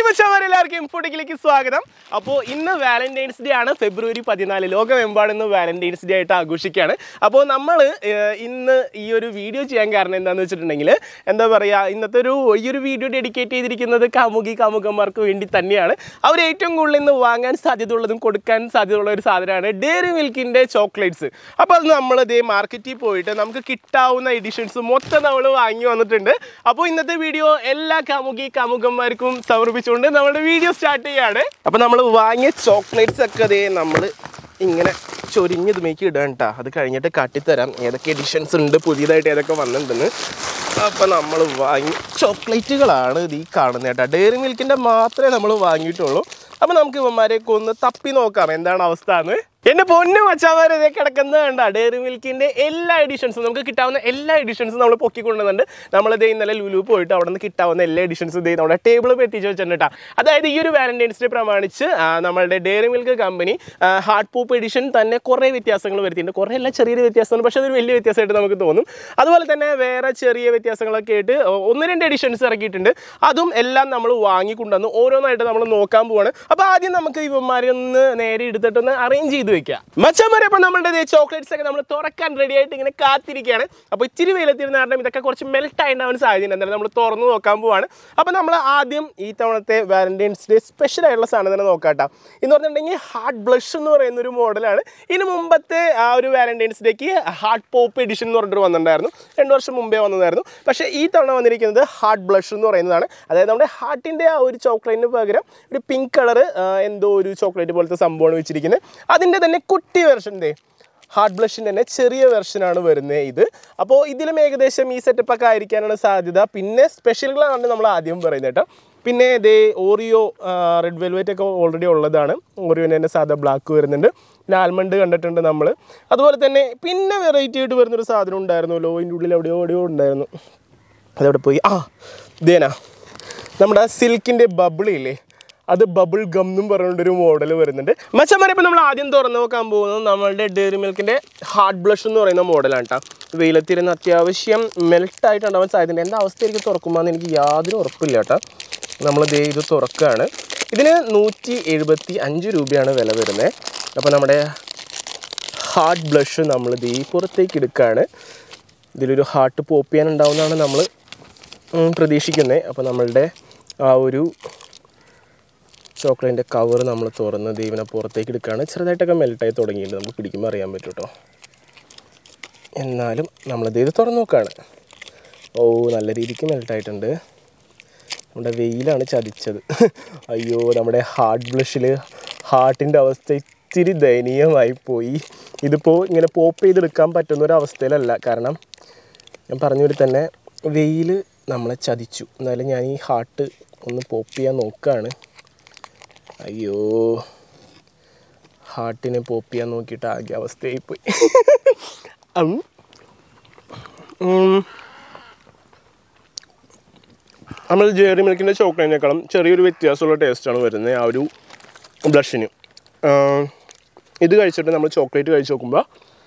എല്ലാവർക്കും ഇൻഫോടെക്കിലേക്ക് സ്വാഗതം. അപ്പോൾ ഇന്ന് വാലന്റൈൻസ് ഡേ ആണ്, ഫെബ്രുവരി 14. ലോകമെമ്പാടും ഇന്ന് വാലന്റൈൻസ് ഡേ ആയിട്ട് ആഘോഷിക്കുകയാണ്. അപ്പോൾ നമ്മൾ ഇന്ന് ഈ ഒരു വീഡിയോ ചെയ്യാൻ കാരണം എന്താണെന്ന് വെച്ചിട്ടുണ്ടെങ്കിൽ, എന്താ പറയുക, ഇന്നത്തെ ഈ ഒരു വീഡിയോ ഡെഡിക്കേറ്റ് ചെയ്തിരിക്കുന്നത് കാമുകന്മാർക്ക് വേണ്ടി തന്നെയാണ്. അവർ ഏറ്റവും കൂടുതൽ ഇന്ന് വാങ്ങാൻ സാധ്യതയുള്ളതും കൊടുക്കാൻ സാധ്യതയുള്ള ഒരു സാധനമാണ് ഡെയറി മിൽക്കിൻ്റെ ചോക്ലേറ്റ്സ്. അപ്പോൾ അത് നമ്മൾ ഇതേ മാർക്കറ്റിൽ പോയിട്ട് നമുക്ക് കിട്ടാവുന്ന എഡിഷൻസ് മൊത്തം നമ്മൾ വാങ്ങി വന്നിട്ടുണ്ട്. അപ്പോൾ ഇന്നത്തെ വീഡിയോ എല്ലാ കാമുകന്മാർക്കും സമർപ്പിച്ചുകൊണ്ട് നമ്മുടെ വീഡിയോ സ്റ്റാർട്ട് ചെയ്യാണ്. അപ്പോൾ നമ്മൾ വാങ്ങിയ ചോക്ലേറ്റ്സ് ഒക്കെ അതേ നമ്മൾ ഇങ്ങനെ ചൊരിഞ്ഞത് മേക്ക് ഇടാൻ കേട്ടോ. അത് കഴിഞ്ഞിട്ട് കാട്ടിത്തരാം ഏതൊക്കെ എഡിഷൻസ് ഉണ്ട്, പുതിയതായിട്ട് ഏതൊക്കെ വന്നിട്ടുണ്ടെന്ന്. അപ്പോൾ നമ്മൾ വാങ്ങി ചോക്ലേറ്റുകളാണ് ഇത് ഈ കാണുന്നത് കേട്ടോ. ഡെയറി മിൽക്കിൻ്റെ മാത്രമേ നമ്മൾ വാങ്ങിയിട്ടുള്ളൂ. അപ്പോൾ നമുക്ക് ഇവന്മാരെയൊക്കെ ഒന്ന് തപ്പി നോക്കാം എന്താണ് അവസ്ഥ എന്ന്. എൻ്റെ പൊന്നു മച്ചാന്മാരെ ഇതേ കിടക്കുന്നത് കണ്ട ഡെയറി മിൽക്കിൻ്റെ എല്ലാ എഡിഷൻസും, നമുക്ക് കിട്ടാവുന്ന എല്ലാ എഡിഷൻസും നമ്മൾ പൊക്കിക്കൊണ്ടുവന്നുണ്ട്. നമ്മളിതേ ഇന്നലെ ലുലു പോയിട്ട് അവിടെ നിന്ന് കിട്ടാവുന്ന എല്ലാ എഡിഷൻസും ഇതേ നമ്മുടെ ടേബിൾ എത്തിച്ച് വെച്ചിട്ടുണ്ട് കേട്ടോ. അതായത് ഈ ഒരു വാലന്റൈൻസ് ഡേ പ്രമാണിച്ച് നമ്മളുടെ Dairy Milk company Heart Pop edition തന്നെ കുറേ വ്യത്യാസങ്ങൾ വരുത്തിയിട്ടുണ്ട്. കുറേ എല്ലാം ചെറിയൊരു വ്യത്യാസമാണ്, പക്ഷേ അതൊരു വലിയ വ്യത്യാസമായിട്ട് നമുക്ക് തോന്നും. അതുപോലെ തന്നെ വേറെ ചെറിയ വ്യത്യാസങ്ങളൊക്കെ ആയിട്ട് 1-2 എഡിഷൻസ് ഇറക്കിയിട്ടുണ്ട്. അതും എല്ലാം നമ്മൾ വാങ്ങിക്കൊണ്ടുവന്ന് ഓരോന്നായിട്ട് നമ്മൾ നോക്കാൻ പോവാണ്. അപ്പോൾ ആദ്യം നമുക്ക് ഇവന്മാരെ ഒന്ന് നേരെ എടുത്തിട്ടൊന്ന് അറേഞ്ച് ചെയ്ത് വെക്കാം മച്ചന്മാരെ. അപ്പോൾ നമ്മളുടെ ചോക്ലേറ്റ്സ് ഒക്കെ നമ്മൾ തുറക്കാൻ റെഡി ആയിട്ട് ഇങ്ങനെ കാത്തിരിക്കുകയാണ്. അപ്പോൾ ഇച്ചിരി വെയിലെത്തിരുന്ന കാരണം ഇതൊക്കെ കുറച്ച് മെൽറ്റ് ആയിട്ടുണ്ടാവാൻ സാധ്യതയുണ്ട്. എന്നാലും നമ്മൾ തുറന്ന് നോക്കാൻ പോവാണ്. അപ്പോൾ നമ്മൾ ആദ്യം ഈ തവണത്തെ വാലന്റൈൻസ് ഡേ സ്പെഷ്യൽ ആയിട്ടുള്ള സാധനം തന്നെ നോക്കാട്ടോ. എന്ന് പറഞ്ഞിട്ടുണ്ടെങ്കിൽ ഹാർട്ട് ബ്ലഷ് എന്ന് പറയുന്ന ഒരു മോഡലാണ്. ഇതിന് മുമ്പത്തെ ആ ഒരു വാലന്റൈൻസ് ഡേക്ക് ഹാർട്ട് പോപ്പ് എഡിഷൻ എന്ന് പറഞ്ഞിട്ട് വന്നിട്ടുണ്ടായിരുന്നു. 2 വർഷം മുമ്പേ വന്നതായിരുന്നു. പക്ഷേ ഈ തവണ വന്നിരിക്കുന്നത് ഹാർട്ട് ബ്ലഷ് എന്ന് പറയുന്നതാണ്. അതായത് നമ്മുടെ ഹാർട്ടിൻ്റെ ആ ഒരു ചോക്ലേറ്റിന് പകരം ഒരു പിങ്ക് കളർ എന്തോ ഒരു ചോക്ലേറ്റ് പോലത്തെ സംഭവമാണ് വെച്ചിരിക്കുന്നത്. അതിൻ്റെ തന്നെ കുട്ടി വെർഷൻ്റെ ഹാർട്ട് ബ്ലഷിൻ്റെ തന്നെ ചെറിയ വെർഷനാണ് വരുന്നത് ഇത്. അപ്പോൾ ഇതിലും ഏകദേശം ഈ സെറ്റപ്പൊക്കെ ആയിരിക്കാനാണ് സാധ്യത. പിന്നെ സ്പെഷ്യലുകളാണ് നമ്മൾ ആദ്യം പറയുന്നത് കേട്ടോ. പിന്നെ ഇതേ ഓറിയോ റെഡ് വെൽവെറ്റ് ഒക്കെ ഓൾറെഡി ഉള്ളതാണ്. ഓറിയോൻ്റെ തന്നെ സാധാ ബ്ലാക്ക് വരുന്നുണ്ട്. പിന്നെ ആൽമണ്ട് കണ്ടിട്ടുണ്ട് നമ്മൾ. അതുപോലെ തന്നെ പിന്നെ വെറൈറ്റി ആയിട്ട് വരുന്നൊരു സാധനം ഉണ്ടായിരുന്നല്ലോ, ഇതിൻ്റെ ഉള്ളിൽ എവിടെയോ ഉണ്ടായിരുന്നു. അതെവിടെ പോയി? ഇതേനാ നമ്മുടെ സിൽക്കിൻ്റെ ബബിളില്ലേ, അത് ബബിൾ ഗം എന്നും പറഞ്ഞുകൊണ്ടൊരു മോഡൽ വരുന്നുണ്ട് മച്ചന്മാരെ. ഇപ്പോൾ നമ്മൾ ആദ്യം തുറന്നു നോക്കാൻ പോകുന്നത് നമ്മളുടെ ഡെയറി മിൽക്കിൻ്റെ ഹാർട്ട് ബ്ലഷ് എന്ന് പറയുന്ന മോഡലാണ് കേട്ടോ. വെയിലത്തിരുന്ന് അത്യാവശ്യം മെൽട്ടായിട്ടുണ്ടാവാൻ സാധ്യതയുണ്ട്. എന്താ അവസ്ഥയായിരിക്കും തുറക്കുമ്പോൾ എന്ന് എനിക്ക് യാതൊരു ഉറപ്പില്ല കേട്ടോ. നമ്മളിത് ഇത് തുറക്കുകയാണ്. ഇതിന് 175 രൂപയാണ് വില വരുന്നത്. അപ്പോൾ നമ്മുടെ ഹാർട്ട് ബ്ലഷ് നമ്മളിത് ഈ പുറത്തേക്ക് എടുക്കുകയാണ്. ഇതിലൊരു ഹാർട്ട് പോപ്പ് ചെയ്യാനുണ്ടാവുന്നതാണ് നമ്മൾ പ്രതീക്ഷിക്കുന്നത്. അപ്പോൾ നമ്മളുടെ ആ ഒരു ചോക്ലേറ്റിൻ്റെ കവർ നമ്മൾ തുറന്ന് ദൈവനെ പുറത്തേക്ക് എടുക്കുകയാണ്. ചെറുതായിട്ടൊക്കെ മെൽട്ടായി തുടങ്ങിയിട്ടുണ്ട്, നമുക്ക് പിടിക്കുമ്പോൾ അറിയാൻ പറ്റും കേട്ടോ. എന്നാലും നമ്മളിത് തുറന്ന് നോക്കുകയാണ്. നല്ല രീതിക്ക് മെൽട്ടായിട്ടുണ്ട്. നമ്മുടെ വെയിലാണ് ചതിച്ചത്. അയ്യോ, നമ്മുടെ ഹാർട്ട് ബ്ലഷിൽ ഹാർട്ടിൻ്റെ അവസ്ഥ ഇത്തിരി ദയനീയമായി പോയി. ഇതിപ്പോൾ ഇങ്ങനെ പോപ്പ് ചെയ്തെടുക്കാൻ പറ്റുന്നൊരവസ്ഥയിലല്ല. കാരണം ഞാൻ പറഞ്ഞ തന്നെ വെയിൽ നമ്മളെ ചതിച്ചു. എന്നാലും ഞാൻ ഈ ഹാർട്ട് ഒന്ന് പോപ്പ് ചെയ്യാൻ നോക്കുകയാണ്. അയ്യോ, ഹാർട്ടിനെ പോപ്പ് ചെയ്യാൻ നോക്കിയിട്ട് ആകെ അവസ്ഥയായിപ്പോയി. നമ്മൾ ഡെയറി മിൽക്കിൻ്റെ ചോക്ലേറ്റിനേക്കാളും ചെറിയൊരു വ്യത്യാസമുള്ള ടേസ്റ്റാണ് വരുന്നത് ആ ഒരു ബ്ലഷിന്. ഇത് കഴിച്ചിട്ട് നമ്മൾ ചോക്ലേറ്റ് കഴിച്ച് നോക്കുമ്പോൾ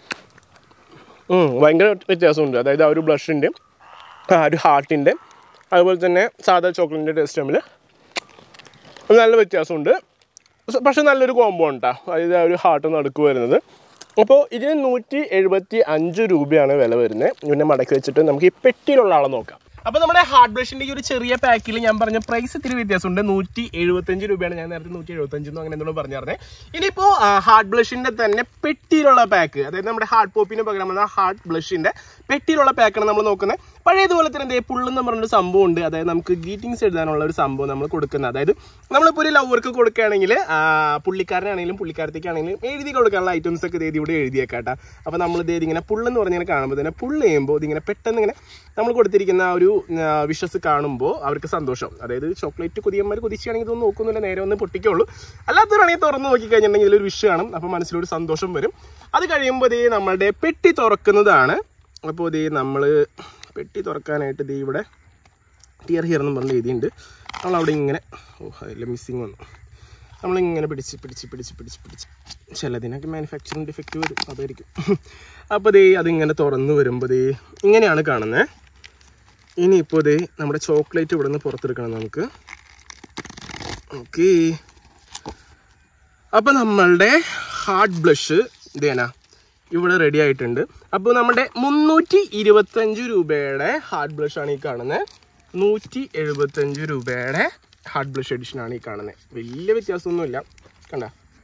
ഭയങ്കര വ്യത്യാസമുണ്ട്. അതായത് ആ ഒരു ബ്ലഷിൻ്റെ ആ ഒരു ഹാർട്ടിൻ്റെ അതുപോലെ തന്നെ സാധാ ചോക്ലേറ്റിൻ്റെ ടേസ്റ്റ് തമ്മിൽ നല്ല വ്യത്യാസമുണ്ട്. പക്ഷെ നല്ലൊരു കോംബോ ഉണ്ടാ. അതായത് ആ ഒരു ഹാർട്ട് നടുക്ക് വരുന്നത്. അപ്പോൾ ഇതിന് 175 രൂപയാണ് വില വരുന്നത്. പിന്നെ മടക്കി വെച്ചിട്ട് നമുക്ക് ഈ പെട്ടിയിലുള്ള ആളെ നോക്കാം. അപ്പോൾ നമ്മുടെ ഹാർട്ട് ബ്ലഷിൻ്റെ ഈ ഒരു ചെറിയ പാക്കിൽ ഞാൻ പറഞ്ഞ പ്രൈസ് ഇത്തിരി വ്യത്യാസമുണ്ട്. 175 രൂപയാണ്. ഞാൻ നേരത്തെ 175 അങ്ങനെ എന്തെങ്കിലും പറഞ്ഞിരുന്നത്. ഇനിയിപ്പോൾ ഹാർട്ട് ബ്ലഷിൻ്റെ തന്നെ പെട്ടിയിലുള്ള പാക്ക്, അതായത് നമ്മുടെ ഹാർട്ട് പോപ്പിന് പകരം വന്ന ഹാർട്ട് ബ്ലഷിൻ്റെ പെട്ടിയിലുള്ള പാക്കാണ് നമ്മൾ നോക്കുന്നത്. പഴയതുപോലെ തന്നെ എന്തേ പുള്ളെന്ന് പറഞ്ഞൊരു സംഭവം ഉണ്ട്. അതായത് നമുക്ക് ഗ്രീറ്റിംഗ്സ് എഴുതാനുള്ള ഒരു സംഭവം നമ്മൾ കൊടുക്കുന്നത്. അതായത് നമ്മളിപ്പോൾ ഒരു ലവർക്ക് കൊടുക്കുകയാണെങ്കിൽ പുള്ളിക്കാരനാണെങ്കിലും പുള്ളിക്കാരത്തേക്കാണെങ്കിലും എഴുതി കൊടുക്കാനുള്ള ഐറ്റംസ് ഒക്കെ ഇത് ഇവിടെ എഴുതിയേക്കാട്ടോ. അപ്പോൾ നമ്മൾ ഇങ്ങനെ പുള്ളെന്ന് പറഞ്ഞാൽ കാണുമ്പോൾ തന്നെ പുള്ള് ചെയ്യുമ്പോൾ ഇതിങ്ങനെ പെട്ടെന്ന് ഇങ്ങനെ നമ്മൾ കൊടുത്തിരിക്കുന്ന ആ ഒരു വിഷസ് കാണുമ്പോൾ അവർക്ക് സന്തോഷം. അതായത് ചോക്ലേറ്റ് കൊതിയന്മാർ കൊതിച്ചാണെങ്കിൽ ഇതൊന്നും നോക്കുന്നില്ല, നേരെ ഒന്ന് പൊട്ടിക്കുള്ളൂ. അല്ലാത്തവരാണെങ്കിൽ തുറന്ന് നോക്കിക്കഴിഞ്ഞിട്ടുണ്ടെങ്കിൽ ഇതിലൊരു വിഷയമാണ്. അപ്പോൾ മനസ്സിലൊരു സന്തോഷം വരും. അത് കഴിയുമ്പോൾ നമ്മളുടെ പെട്ടി തുറക്കുന്നതാണ്. അപ്പോൾ നമ്മൾ പെട്ടി തുറക്കാനായിട്ട് ഇവിടെ ടിയർ ഹിയർ എന്ന് പറഞ്ഞ എഴുതിയുണ്ട്. നമ്മളവിടെ ഇങ്ങനെ അതിൽ മിസ്സിങ് വന്നു. നമ്മളിങ്ങനെ പിടിച്ച് ചിലതിനൊക്കെ മാനുഫാക്ചറിങ് ഡിഫക്റ്റ് വരും, അതായിരിക്കും. അപ്പോൾ അതിങ്ങനെ തുറന്ന് വരുമ്പോൾ ഇങ്ങനെയാണ് കാണുന്നത്. ഇനിയിപ്പോൾ നമ്മുടെ ചോക്ലേറ്റ് ഇവിടെ നിന്ന് പുറത്തെടുക്കണം നമുക്ക്. ഓക്കെ. അപ്പം നമ്മളുടെ ഹാർട്ട് ബ്ലഷ് ഇതേനാ ഇവിടെ റെഡി ആയിട്ടുണ്ട്. അപ്പോൾ നമ്മുടെ 325 രൂപയുടെ ഹാർട്ട് ബ്ലഷാണ് ഈ കാണുന്നത്. 175 രൂപയുടെ ഹാർട്ട് ബ്ലഷ് എഡിഷനാണ് ഈ കാണുന്നത്. വലിയ വ്യത്യാസമൊന്നുമില്ല. കണ്ട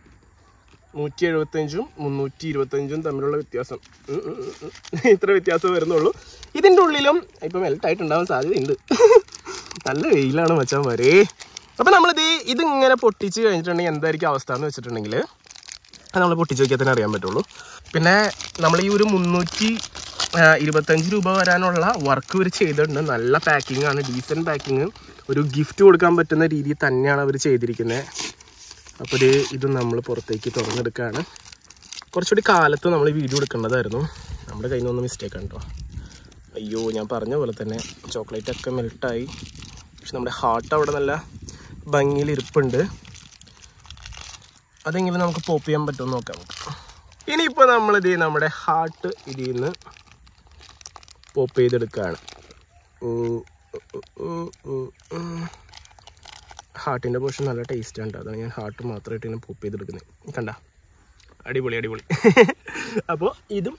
175ഉം 325ഉം തമ്മിലുള്ള വ്യത്യാസം ഇത്ര വ്യത്യാസം വരുന്നുള്ളൂ. ഇതിൻ്റെ ഉള്ളിലും ഇപ്പം മെൽട്ടായിട്ടുണ്ടാവാൻ സാധ്യതയുണ്ട്. നല്ല വെയിലാണ് മച്ചാൻ വരെ. അപ്പം നമ്മളിത് ഇതിങ്ങനെ പൊട്ടിച്ച് കഴിഞ്ഞിട്ടുണ്ടെങ്കിൽ എന്തായിരിക്കും അവസ്ഥ എന്ന് വെച്ചിട്ടുണ്ടെങ്കിൽ അത് നമ്മൾ പൊട്ടിച്ച് നോക്കിയാൽ തന്നെ അറിയാൻ പറ്റുള്ളൂ. പിന്നെ നമ്മൾ ഈ ഒരു 325 രൂപ വരാനുള്ള വർക്ക് ഇവർ ചെയ്തിട്ടുണ്ട്. നല്ല പാക്കിംഗ് ആണ്, ഡീസൻറ്റ് പാക്കിങ്. ഒരു ഗിഫ്റ്റ് കൊടുക്കാൻ പറ്റുന്ന രീതിയിൽ തന്നെയാണ് അവർ ചെയ്തിരിക്കുന്നത്. അപ്പോൾ ഇത് നമ്മൾ പുറത്തേക്ക് തുറന്നെടുക്കുകയാണ്. കുറച്ചുകൂടി കാലത്ത് നമ്മൾ വീഡിയോ എടുക്കേണ്ടതായിരുന്നു. നമ്മുടെ കയ്യിൽ നിന്നൊന്ന് മിസ്റ്റേക്കാണ് കേട്ടോ. അയ്യോ, ഞാൻ പറഞ്ഞ പോലെ തന്നെ ചോക്ലേറ്റൊക്കെ മെൽട്ടായി. പക്ഷെ നമ്മുടെ ഹാർട്ട് അവിടെ നല്ല ഭംഗിയിൽ ഇരിപ്പുണ്ട്. അതെങ്കിലും നമുക്ക് പോപ്പ് ചെയ്യാൻ പറ്റുമെന്ന് നോക്കാം. ഇനിയിപ്പോൾ നമ്മളിത് നമ്മുടെ ഹാർട്ട് ഇതിൽ നിന്ന് പോപ്പ് ചെയ്തെടുക്കുകയാണ്. ഹാർട്ടിൻ്റെ പോർഷൻ നല്ല ടേസ്റ്റ് ഉണ്ട്. അതാണ് ഞാൻ ഹാർട്ട് മാത്രമായിട്ട് ഇങ്ങനെ പോപ്പ് ചെയ്തെടുക്കുന്നത്. കണ്ട, അടിപൊളി അടിപൊളി. അപ്പോൾ ഇതും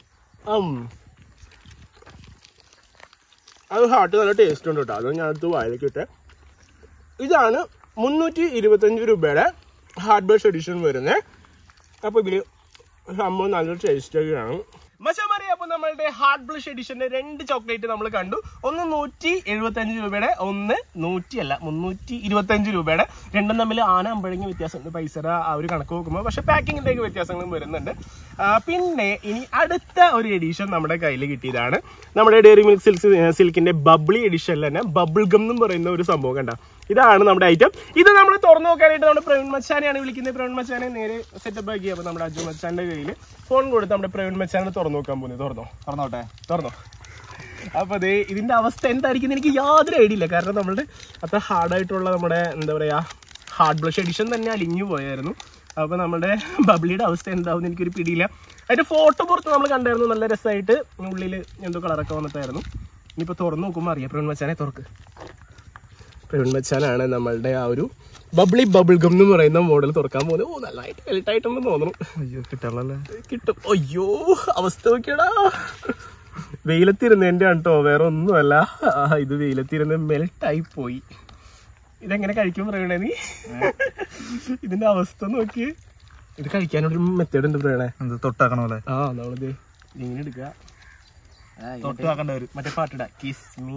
അത് ഹാർട്ട് നല്ല ടേസ്റ്റ് ഉണ്ട് കേട്ടോ. അതാണ് ഞാനടുത്ത് വായിലേക്ക് ഇട്ടേ. ഇതാണ് 325 രൂപയുടെ ഹാർട്ട് ബ്ലഷ് എഡിഷൻ വരുന്നത്. അപ്പോൾ ഇതിൽ സംഭവം നല്ല ടേസ്റ്റൊക്കെയാണ് മച്ചാമാരെ. അപ്പോൾ നമ്മളുടെ ഹാർട്ട് ബ്ലഷ് എഡിഷൻ്റെ 2 ചോക്ലേറ്റ് നമ്മൾ കണ്ടു. ഒന്ന് 175 രൂപയുടെ, ഒന്ന് 325 രൂപയുടെ. രണ്ടും തമ്മിൽ ആന അമ്പഴങ്ങി വ്യത്യാസമുണ്ട് പൈസ ആ ഒരു കണക്ക് നോക്കുമ്പോൾ. പക്ഷേ പാക്കിങ്ങിൻ്റെയൊക്കെ വ്യത്യാസങ്ങളും വരുന്നുണ്ട്. പിന്നെ ഇനി അടുത്ത ഒരു എഡിഷൻ നമ്മുടെ കയ്യിൽ കിട്ടിയതാണ്. നമ്മുടെ ഡെയറി മിൽക്ക് സിൽക്കിൻ്റെ ബബിളി എഡിഷനിൽ തന്നെ ബബിൾ ഗം എന്നും പറയുന്ന ഒരു സംഭവം. കണ്ട, ഇതാണ് നമ്മുടെ ഐറ്റം. ഇത് നമ്മൾ തുറന്നു നോക്കാനായിട്ട് നമ്മുടെ പ്രവീൺ മച്ചാനെയാണ് വിളിക്കുന്നത്. പ്രവീൺ മച്ചാനെ നേരെ സെറ്റപ്പ് ആക്കി. അപ്പോൾ നമ്മുടെ അജു മച്ചാൻ്റെ കയ്യിൽ ഫോൺ കൊടുത്ത് നമ്മുടെ പ്രവീൺ മച്ചാനെ തുറന്നു നോക്കാൻ പോകുന്നത്. തുറന്നോ. അപ്പോൾ അതേ ഇതിൻ്റെ അവസ്ഥ എന്തായിരിക്കും എനിക്ക് യാതൊരു ഐഡിയ ഇല്ല. കാരണം നമ്മളുടെ അത്ര ഹാർഡായിട്ടുള്ള നമ്മുടെ എന്താ പറയുക ഹാർട്ട് ബ്ലഷ് എഡിഷൻ തന്നെ അലിഞ്ഞു പോയായിരുന്നു. അപ്പോൾ നമ്മുടെ ബബ്ലിയുടെ അവസ്ഥ എന്താവും എനിക്കൊരു പിടിയില്ല. അതിൻ്റെ ഫോട്ടോ പുറത്ത് നമ്മൾ കണ്ടായിരുന്നു. നല്ല രസമായിട്ട് ഉള്ളിൽ എന്തോ കളറൊക്കെ വന്നിട്ടായിരുന്നു. ഇനിയിപ്പോൾ തുറന്നു നോക്കുമ്പോൾ അറിയാം. പ്രവീൺ മച്ചാനെ തുറക്ക്. പ്രവീൺ മച്ചാനാണ് നമ്മളുടെ ആ ഒരു ബബിൾ ഗം എന്ന് പറയുന്ന മോഡൽ തുറക്കാൻ പോകുന്നത്. ഓ, നല്ലതായിട്ട് വെൽട്ടായിട്ടുണ്ടെന്ന് തോന്നുന്നു. അയ്യോ, കിട്ടാണല്ലേ. കിട്ടും. അയ്യോ, അവസ്ഥ നോക്കിയടാ. വെയിലത്തിരുന്നതിൻ്റെ കേട്ടോ, വേറെ ഒന്നുമല്ല. ഇത് വെയിലത്തിരുന്ന് മെൽട്ടായി പോയി. ഇതെങ്ങനെ കഴിക്കും പറയണേ നീ? ഇതിന്റെ അവസ്ഥ നോക്കി. ഇത് കഴിക്കാനൊരു മെത്തേഡ് ഉണ്ട് പറയണേ. തൊട്ടാക്കണ പോലെ. നമ്മളിത് ഇങ്ങനെ എടുക്കുക, തൊട്ടാക്കേണ്ട വരും. മറ്റേ പാട്ടിട കിസ് മീ.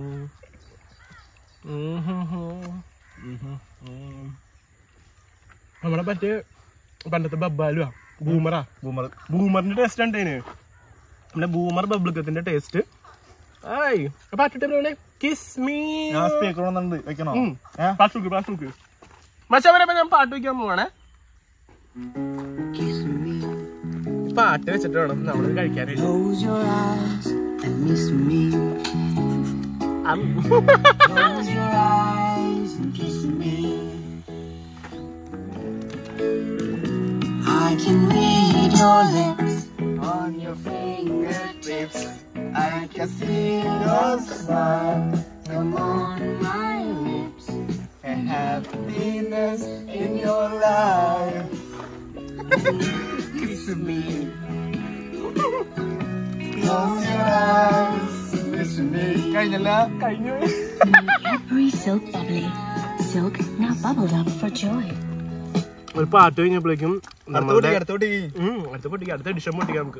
നമ്മളെ മറ്റേ പണ്ടത്തെ ബബ്ബാലുവാ, ബൂമറിന്റെ ടേസ്റ്റ് ഉണ്ട് അതിന്. നമ്മുടെ ബൂമർ ബബ്ലിക്കത്തിന്റെ ടേസ്റ്റ്. പാട്ടിട്ട് കിസ് മീ. വെക്കണോ? മച്ചാവരെ ഞാൻ പാട്ട് വയ്ക്കാൻ പോവാണേ. പാട്ട് വെച്ചിട്ട് വേണം നമ്മളത് കഴിക്കാനായിട്ട്. I can read your lips on your fingertips. I can see your smile come on my lips. And happiness in your life. Kiss me. Close your eyes. Listen me. കഴിഞ്ഞു. Cadbury Silk Bubbly. Silk now bubbled up for joy. ഒരു പാട്ട് കഴിഞ്ഞപ്പോഴേക്കും അടുത്ത edition പൊട്ടിക്കാം നമുക്ക്.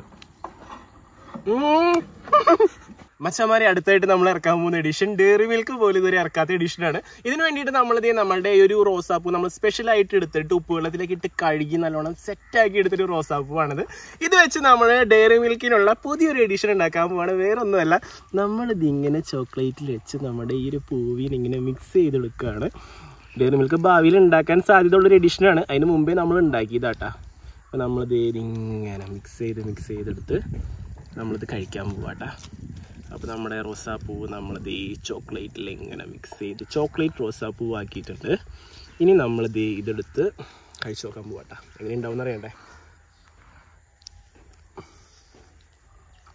മച്ചാമാരെ, അടുത്തായിട്ട് നമ്മൾ ഇറക്കാൻ പോകുന്ന എഡിഷൻ ഡെയറി മിൽക്ക് പോലും ഇതുവരെ ഇറക്കാത്ത എഡിഷനാണ്. ഇതിന് വേണ്ടിയിട്ട് നമ്മളുടെ ഒരു റോസാപ്പൂ നമ്മൾ സ്പെഷ്യലായിട്ട് എടുത്തിട്ട് ഉപ്പുവെള്ളത്തിലേക്ക് ഇട്ട് കഴുകി നല്ലോണം സെറ്റാക്കി എടുത്തിട്ട് റോസാപ്പൂവാണിത്. ഇത് വെച്ച് നമ്മൾ ഡെയറി മിൽക്കിനുള്ള പുതിയൊരു എഡിഷൻ ഉണ്ടാക്കാൻ പോവാണ്. വേറെ ഒന്നുമല്ല, നമ്മളിതിങ്ങനെ ചോക്ലേറ്റിൽ വെച്ച് നമ്മുടെ ഈ ഒരു പൂവിനെ ഇങ്ങനെ മിക്സ് ചെയ്തെടുക്കുകയാണ്. ഡെയറി മിൽക്ക് ഭാവിയിൽ ഉണ്ടാക്കാൻ സാധ്യതയുള്ളൊരു എഡിഷനാണ്. അതിന് മുമ്പേ നമ്മൾ ഉണ്ടാക്കിയതാട്ടാ. അപ്പോൾ നമ്മളിത് ഇങ്ങനെ മിക്സ് ചെയ്തെടുത്ത് നമ്മളിത് കഴിക്കാൻ പോവാട്ടാ. അപ്പോൾ നമ്മുടെ റോസാപ്പൂവ് നമ്മളിത് ഈ ചോക്ലേറ്റിൽ ഇങ്ങനെ മിക്സ് ചെയ്ത് ചോക്ലേറ്റ് റോസാപ്പൂവ് ആക്കിയിട്ടുണ്ട്. ഇനി നമ്മളിത് ഇതെടുത്ത് കഴിച്ചു നോക്കാൻ പോവാട്ടാ. എങ്ങനെ ഉണ്ടാവും അറിയണ്ടേ?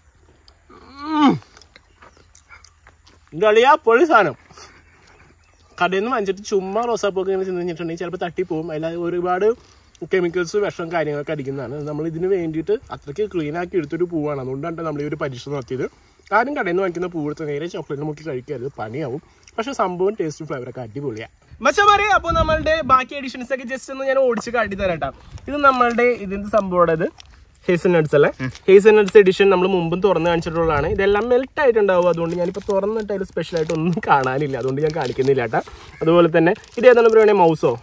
ഇതളിയാ പൊളി സാധനം. കടയിൽ നിന്ന് വാങ്ങിച്ചിട്ട് ചുമ്മാ റോസാപ്പൂക്കെ ഇങ്ങനെ ചെന്ന് കഴിഞ്ഞിട്ടുണ്ടെങ്കിൽ ചിലപ്പോൾ തട്ടിപ്പോവും. അതിൽ ഒരുപാട് കെമിക്കൽസ് വിഷം കാര്യങ്ങളൊക്കെ അടിക്കുന്നതാണ്. നമ്മൾ ഇതിന് വേണ്ടിയിട്ട് അത്രയ്ക്ക് ക്ലീൻ ആക്കി എടുത്തൊരു പൂവാണ്. അതുകൊണ്ടാണ് നമ്മൾ ഈ ഒരു പരീക്ഷ നടത്തിയത്. ആരും കടയിൽ നിന്ന് വാങ്ങിക്കുന്ന പൂവ് എടുത്ത് നേരെ ചോക്ലേറ്റ് മുക്കി കഴിക്കരുത്, പണിയാവും. പക്ഷേ സംഭവം ടേസ്റ്റും ഫ്ലേവറൊക്കെ അടിപൊളിയാണ്. മച്ചമാരെ, അപ്പോൾ നമ്മളുടെ ബാക്കി എഡിഷൻസ് ഒക്കെ ജസ്റ്റ് ഒന്ന് ഞാൻ ഓടിച്ച് കാട്ടി തരാം. ഇത് നമ്മളുടെ ഇതിന്റെ സംഭവം ഹേസൽനട്ട്സ് അല്ലേ. ഹേസൽനട്ട്സ് എഡിഷൻ നമ്മൾ മുമ്പും തുറന്ന് കാണിച്ചിട്ടുള്ളതാണ്. ഇതെല്ലാം മെൽറ്റ് ആയിട്ടുണ്ടാവും. അതുകൊണ്ട് ഞാനിപ്പോൾ തുറന്നിട്ട് അതിൽ സ്പെഷ്യലായിട്ട് ഒന്നും കാണാനില്ല, അതുകൊണ്ട് ഞാൻ കാണിക്കുന്നില്ല കേട്ടോ. അതുപോലെ തന്നെ ഇത് ഏതാണ് പറയുകയാണെങ്കിൽ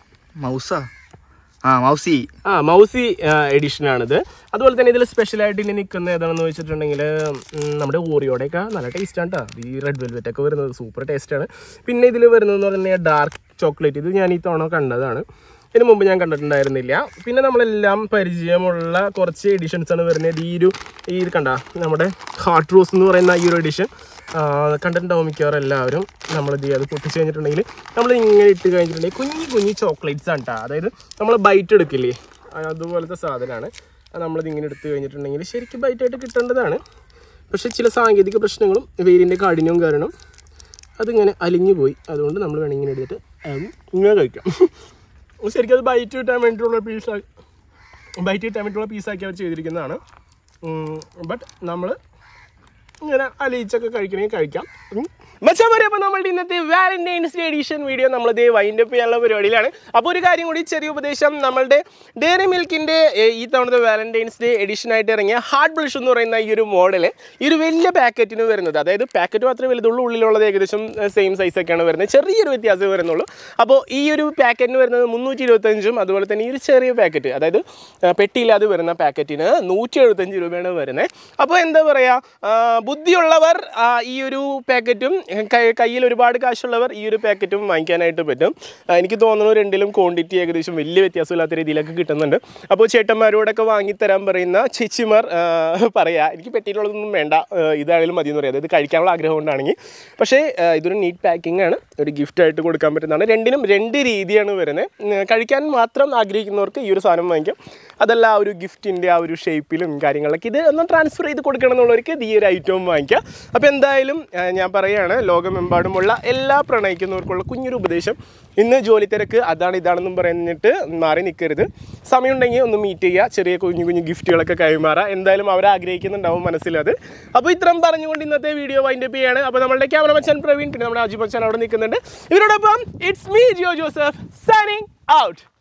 മൗസി എഡിഷൻ ആണിത്. അതുപോലെ തന്നെ ഇതിൽ സ്പെഷ്യലായിട്ട് ഇനി നിൽക്കുന്ന ഏതാണെന്ന് വെച്ചിട്ടുണ്ടെങ്കിൽ നമ്മുടെ ഓറിയോടെയൊക്കെ നല്ല ടേസ്റ്റാണ് കേട്ടോ. ഈ റെഡ് വെൽവെറ്റ് ഒക്കെ വരുന്നത് സൂപ്പർ ടേസ്റ്റാണ്. പിന്നെ ഇതിൽ വരുന്നതെന്ന് പറഞ്ഞാൽ ഡാർക്ക് ചോക്ലേറ്റ്. ഇത് ഞാൻ ഈ തവണ കണ്ടതാണ്, ഇതിന് മുമ്പ് ഞാൻ കണ്ടിട്ടുണ്ടായിരുന്നില്ല. പിന്നെ നമ്മളെല്ലാം പരിചയമുള്ള കുറച്ച് എഡിഷൻസ് ആണ് വരുന്നത്. ഈ കണ്ട നമ്മുടെ ഹാർട്ട് റോസ് എന്ന് പറയുന്ന ഈ ഒരു എഡിഷൻ കണ്ടിട്ടുണ്ടാവും മിക്കവാറും എല്ലാവരും. നമ്മളിത് അത് പൊട്ടിച്ച് കഴിഞ്ഞിട്ടുണ്ടെങ്കിൽ നമ്മൾ ഇങ്ങനെ ഇട്ട് കഴിഞ്ഞിട്ടുണ്ടെങ്കിൽ കുഞ്ഞി ചോക്ലേറ്റ്സ് ആണ് കേട്ടോ. അതായത് നമ്മൾ ബൈറ്റ് എടുക്കില്ലേ, അതുപോലത്തെ സാധനമാണ്. നമ്മളിത് ഇങ്ങനെ എടുത്ത് കഴിഞ്ഞിട്ടുണ്ടെങ്കിൽ ശരിക്കും ബൈറ്റായിട്ട് കിട്ടേണ്ടതാണ്. പക്ഷേ ചില സാങ്കേതിക പ്രശ്നങ്ങളും വേരിൻ്റെ കാഠിന്യവും കാരണം അതിങ്ങനെ അലിഞ്ഞു പോയി. അതുകൊണ്ട് നമ്മൾ വേണമെങ്കിൽ ഇങ്ങനെ എടുത്തിട്ട് ഇങ്ങനെ കഴിക്കാം. ശരിക്കും അത് ബൈറ്റ് കിട്ടാൻ വേണ്ടിയിട്ടുള്ള പീസാക്കി അവർ ചെയ്തിരിക്കുന്നതാണ്. ബട്ട് നമ്മൾ ഇങ്ങനെ അലിയിച്ചൊക്കെ കഴിക്കണമെങ്കിൽ കഴിക്കാം. മച്ചാമാരെ, അപ്പോൾ നമ്മളുടെ ഇന്നത്തെ വാലന്റൈൻസ് ഡേ എഡിഷൻ വീഡിയോ നമ്മളിത് വൈൻഡ് അപ്പ് ചെയ്യാനുള്ള പരിപാടിയിലാണ്. അപ്പോൾ ഒരു കാര്യം കൂടി, ചെറിയ ഉപദേശം. നമ്മളുടെ ഡെയറി മിൽക്കിൻ്റെ ഈ തവണത്തെ വാലന്റൈൻസ് ഡേ എഡിഷനായിട്ട് ഇറങ്ങിയ ഹാർട്ട് ബ്ലഷ് എന്ന് പറയുന്ന ഈ ഒരു മോഡൽ ഈ ഒരു വലിയ പാക്കറ്റിന് വരുന്നത്, അതായത് പാക്കറ്റ് മാത്രമേ വലുതുള്ളൂ, ഉള്ളിലുള്ളത് ഏകദേശം സെയിം സൈസൊക്കെയാണ് വരുന്നത്, ചെറിയൊരു വ്യത്യാസമേ വരുന്നുള്ളൂ. അപ്പോൾ ഈ ഒരു പാക്കറ്റിന് വരുന്നത് 325, അതുപോലെ തന്നെ ഈ ഒരു ചെറിയ പാക്കറ്റ്, അതായത് പെട്ടിയില്ലാതെ വരുന്ന പാക്കറ്റിന് 175 രൂപയാണ് വരുന്നത്. അപ്പോൾ എന്താ പറയുക, ബുദ്ധിയുള്ളവർ ഈ ഒരു പാക്കറ്റും കയ്യിൽ ഒരുപാട് കാശുള്ളവർ ഈ ഒരു പാക്കറ്റും വാങ്ങിക്കാനായിട്ട് പറ്റും. എനിക്ക് തോന്നുന്നു രണ്ടിലും ക്വാണ്ടിറ്റി ഏകദേശം വലിയ വ്യത്യാസമില്ലാത്ത രീതിയിലൊക്കെ കിട്ടുന്നുണ്ട്. അപ്പോൾ ചേട്ടന്മാരോടൊക്കെ വാങ്ങിത്തരാൻ പറയുന്ന ചേച്ചിമാർ പറയാ, എനിക്ക് പെട്ടിയിട്ടുള്ളതൊന്നും വേണ്ട, ഇതായാലും മതി എന്ന് പറയാം. അതായത് കഴിക്കാനുള്ള ആഗ്രഹം കൊണ്ടാണെങ്കിൽ. പക്ഷേ ഇതൊരു നീറ്റ് പാക്കിംഗ് ആണ്, ഒരു ഗിഫ്റ്റായിട്ട് കൊടുക്കാൻ പറ്റുന്നതാണ്. രണ്ടിനും രണ്ട് രീതിയാണ് വരുന്നത്. കഴിക്കാൻ മാത്രം ആഗ്രഹിക്കുന്നവർക്ക് ഈ ഒരു സാധനം വാങ്ങിക്കാം. അതല്ല ആ ഒരു ഗിഫ്റ്റിൻ്റെ ആ ഒരു ഷേപ്പിലും കാര്യങ്ങളൊക്കെ ഇത് ഒന്ന് ട്രാൻസ്ഫർ ചെയ്ത് കൊടുക്കണം എന്നുള്ളവർക്ക് ഈ ഒരു ഐറ്റവും വാങ്ങിക്കാം. അപ്പോൾ എന്തായാലും ഞാൻ പറയുകയാണ്, ലോകമെമ്പാടുമുള്ള എല്ലാ പ്രണയിക്കുന്നവർക്കുള്ള കുഞ്ഞൊരു ഉപദേശം. ഇന്ന് ജോലി തിരക്ക് ഇതാണെന്നും പറഞ്ഞിട്ട് മാറി നിൽക്കരുത്. സമയമുണ്ടെങ്കിൽ ഒന്ന് മീറ്റ് ചെയ്യുക, ചെറിയ കുഞ്ഞു ഗിഫ്റ്റുകളൊക്കെ കൈമാറുക. എന്തായാലും അവർ ആഗ്രഹിക്കുന്നുണ്ടാവും മനസ്സിലത്. അപ്പോൾ ഇത്രയും പറഞ്ഞുകൊണ്ട് ഇന്നത്തെ വീഡിയോ വൈൻഡ് അപ്പ് ചെയ്യാണ്. അപ്പോൾ നമ്മുടെ ക്യാമറമാൻ പ്രവീൺ, പിന്നെ നമ്മുടെ അജു മച്ചാൻ അവിടെ നിൽക്കുന്നുണ്ട്. ഇവരോടൊപ്പം it's me Jio Joseph signing out.